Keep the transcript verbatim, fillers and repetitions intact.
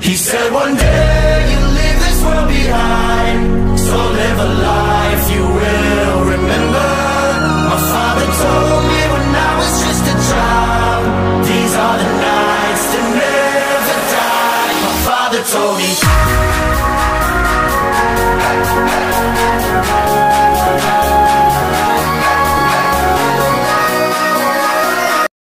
He said one day you'll leave this world behind, so live a life